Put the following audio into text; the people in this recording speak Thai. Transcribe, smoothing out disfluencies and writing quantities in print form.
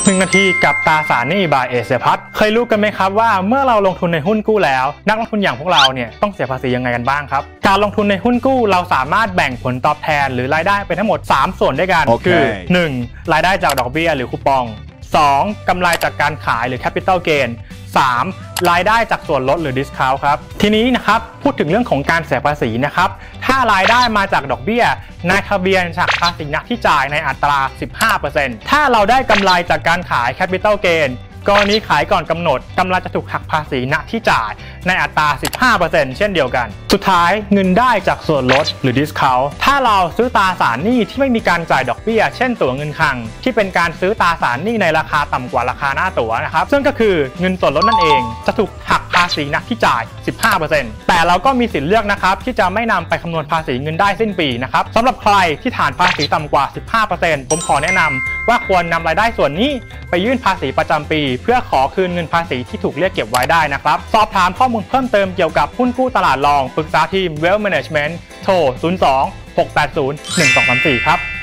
1 นาทีกับตราสารหนี้ by เอเชียพัฒน์เคยรู้กันไหมครับว่าเมื่อเราลงทุนในหุ้นกู้แล้วนักลงทุนอย่างพวกเราเนี่ยต้องเสียภาษียังไงกันบ้างครับการลงทุนในหุ้นกู้เราสามารถแบ่งผลตอบแทนหรือรายได้เป็นทั้งหมด3ส่วนด้วยกันคือ 1. รายได้จากดอกเบี้ยหรือคูปอง 2. กำไรจากการขายหรือ capital gain 3. รายได้จากส่วนลดหรือ discount ครับทีนี้นะครับพูดถึงเรื่องของการเสียภาษีนะครับถ้ารายได้มาจากดอกเบี้ยนายทะเบียนจากภาษีนักที่จ่ายในอัตรา 15% ถ้าเราได้กำไรจากการขาย capital gain กรณีขายก่อนกำหนดกำไรจะถูกหักภาษีณที่จ่ายในอัตรา 15% เช่นเดียวกันสุดท้ายเงินได้จากส่วนลดหรือ discount ถ้าเราซื้อตราสารหนี้ที่ไม่มีการจ่ายดอกเบี้ยเช่นตั๋วเงินคลังที่เป็นการซื้อตราสารหนี้ในราคาต่ำกว่าราคาหน้าตั๋วนะครับซึ่งก็คือเงินส่วนลดนั่นเองจะถูกหักภาษีณที่จ่าย 15% แต่เราก็มีสิทธิ์เลือกนะครับที่จะไม่นำไปคำนวณภาษีเงินได้สิ้นปีนะครับสำหรับใครที่ฐานภาษีต่ำกว่า 15% ผมขอแนะนำว่าควรนำรายได้ส่วนนี้ไปยื่นภาษีประจำปีเพื่อขอคืนเงินภาษีที่ถูกเรียกเก็บไว้ได้นะครับสอบถามข้อมูลเพิ่มเติมเกี่ยวกับหุ้นกู้ตลาดรองปรึกษาทีม Wealth Management โทร 02 680 1234 ครับ